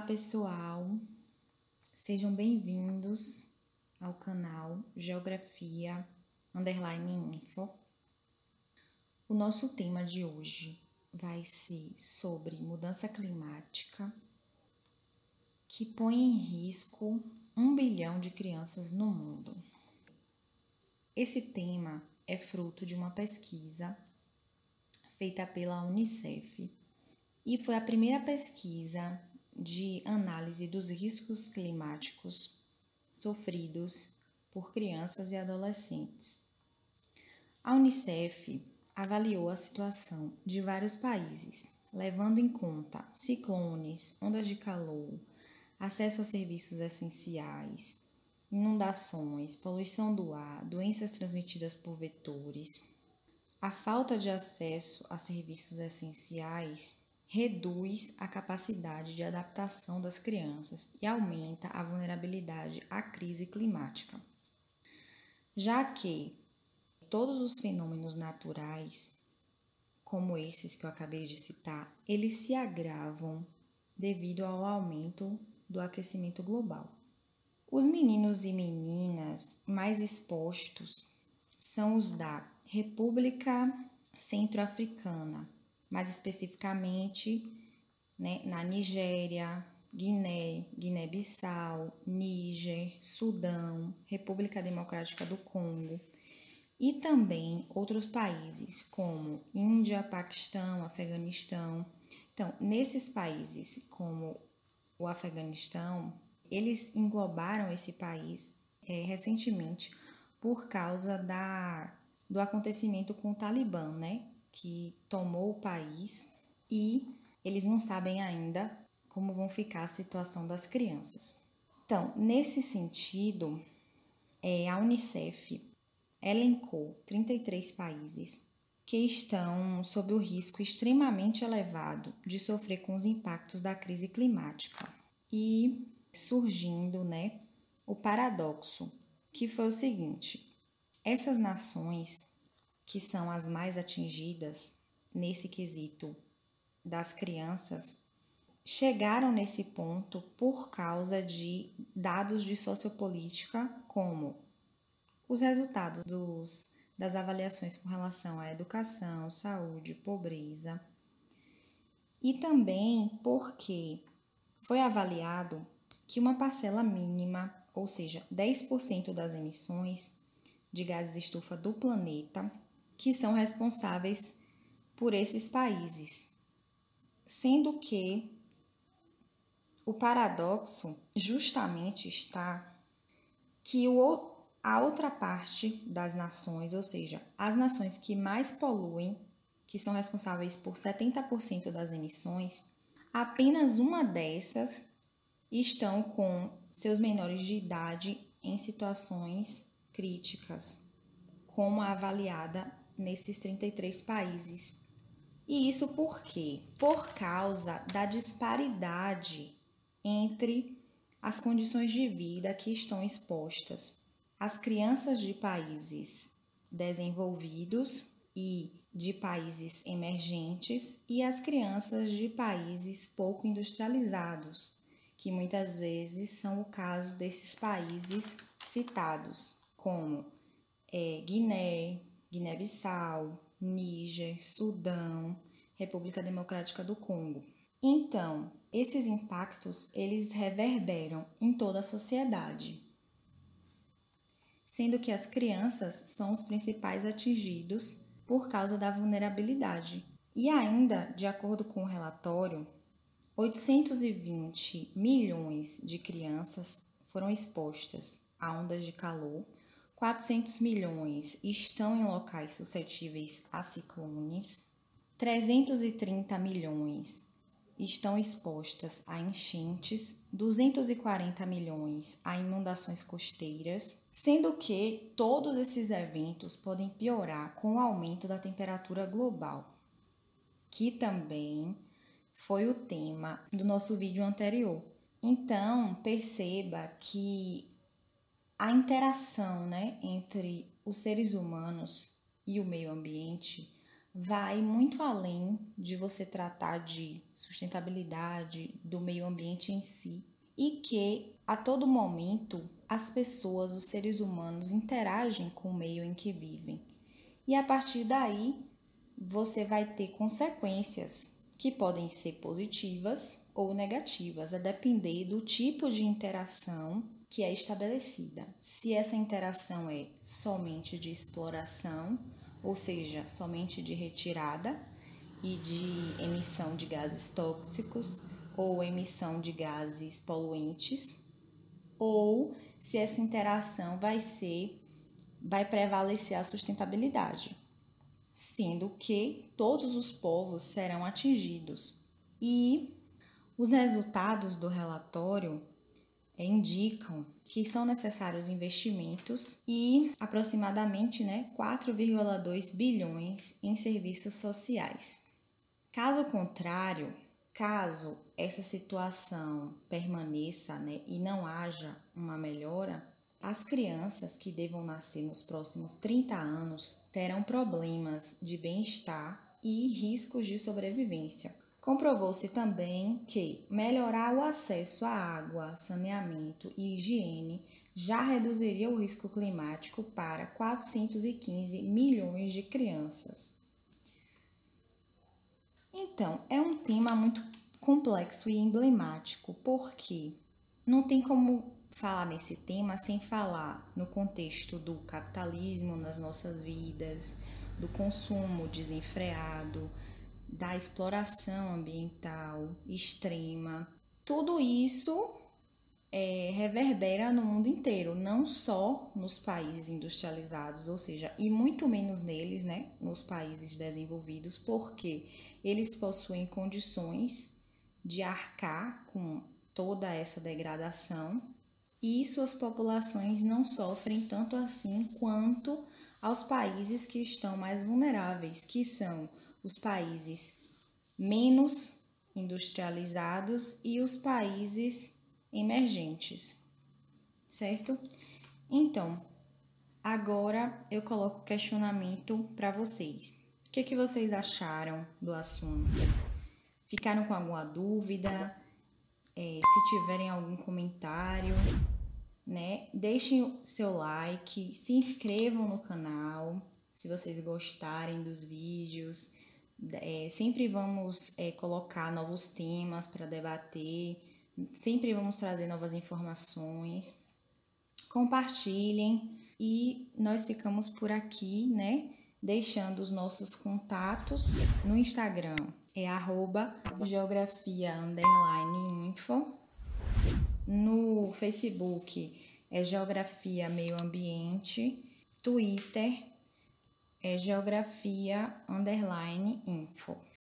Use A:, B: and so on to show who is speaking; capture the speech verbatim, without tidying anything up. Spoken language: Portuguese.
A: pessoal, sejam bem-vindos ao canal Geografia Underline Info. O nosso tema de hoje vai ser sobre mudança climática, que põe em risco um bilhão de crianças no mundo. Esse tema é fruto de uma pesquisa feita pela Unicef e foi a primeira pesquisa de análise dos riscos climáticos sofridos por crianças e adolescentes. A Unicef avaliou a situação de vários países, levando em conta ciclones, ondas de calor, acesso a serviços essenciais, inundações, poluição do ar, doenças transmitidas por vetores. A falta de acesso a serviços essenciais reduz a capacidade de adaptação das crianças e aumenta a vulnerabilidade à crise climática, já que todos os fenômenos naturais, como esses que eu acabei de citar, eles se agravam devido ao aumento do aquecimento global. Os meninos e meninas mais expostos são os da República Centro-Africana, mais especificamente, né, na Nigéria, Guiné, Guiné-Bissau, Níger, Sudão, República Democrática do Congo e também outros países como Índia, Paquistão, Afeganistão. Então, nesses países como o Afeganistão, eles englobaram esse país é, recentemente por causa da, do acontecimento com o Talibã, né? Que tomou o país e eles não sabem ainda como vão ficar a situação das crianças. Então, nesse sentido, é, a Unicef elencou trinta e três países que estão sob o risco extremamente elevado de sofrer com os impactos da crise climática. E surgindo, né, o paradoxo, que foi o seguinte: essas nações que são as mais atingidas nesse quesito das crianças, chegaram nesse ponto por causa de dados de sociopolítica, como os resultados dos, das avaliações com relação à educação, saúde, pobreza, e também porque foi avaliado que uma parcela mínima, ou seja, dez por cento das emissões de gases de estufa do planeta, que são responsáveis por esses países, sendo que o paradoxo justamente está que o, a outra parte das nações, ou seja, as nações que mais poluem, que são responsáveis por setenta por cento das emissões, apenas uma dessas estão com seus menores de idade em situações críticas, como a avaliada nesses trinta e três países. E isso por quê? Por causa da disparidade entre as condições de vida que estão expostas as crianças de países desenvolvidos e de países emergentes e as crianças de países pouco industrializados, que muitas vezes são o caso desses países citados, como é, Guiné, Guiné-Bissau, Níger, Sudão, República Democrática do Congo. Então, esses impactos, eles reverberam em toda a sociedade, sendo que as crianças são os principais atingidos por causa da vulnerabilidade. E ainda, de acordo com o relatório, oitocentos e vinte milhões de crianças foram expostas a ondas de calor, quatrocentos milhões estão em locais suscetíveis a ciclones, trezentos e trinta milhões estão expostas a enchentes, duzentos e quarenta milhões a inundações costeiras, sendo que todos esses eventos podem piorar com o aumento da temperatura global, que também foi o tema do nosso vídeo anterior. Então, perceba que a interação, né, entre os seres humanos e o meio ambiente vai muito além de você tratar de sustentabilidade do meio ambiente em si e que a todo momento as pessoas, os seres humanos interagem com o meio em que vivem. E a partir daí você vai ter consequências que podem ser positivas ou negativas, a depender do tipo de interação que é estabelecida. Se essa interação é somente de exploração, ou seja, somente de retirada e de emissão de gases tóxicos ou emissão de gases poluentes, ou se essa interação vai ser, vai prevalecer a sustentabilidade, sendo que todos os povos serão atingidos. E os resultados do relatório indicam que são necessários investimentos e aproximadamente né, quatro vírgula dois bilhões em serviços sociais. Caso contrário, caso essa situação permaneça né, e não haja uma melhora, as crianças que devam nascer nos próximos trinta anos terão problemas de bem-estar e riscos de sobrevivência. Comprovou-se também que melhorar o acesso à água, saneamento e higiene já reduziria o risco climático para quatrocentos e quinze milhões de crianças. Então, é um tema muito complexo e emblemático, porque não tem como falar nesse tema sem falar no contexto do capitalismo nas nossas vidas, do consumo desenfreado, da exploração ambiental extrema. Tudo isso é, reverbera no mundo inteiro, não só nos países industrializados, ou seja, e muito menos neles, né, nos países desenvolvidos, porque eles possuem condições de arcar com toda essa degradação e suas populações não sofrem tanto assim quanto aos países que estão mais vulneráveis, que são os países menos industrializados e os países emergentes, certo? Então, agora eu coloco o questionamento para vocês. O que, que vocês acharam do assunto? Ficaram com alguma dúvida? É, se tiverem algum comentário, né? Deixem seu like, se inscrevam no canal, se vocês gostarem dos vídeos. É, sempre vamos é, colocar novos temas para debater, sempre vamos trazer novas informações. Compartilhem e nós ficamos por aqui, né? Deixando os nossos contatos no Instagram, é arroba geografia underline info. No Facebook é Geografia Meio Ambiente. Twitter é Geografia underline info.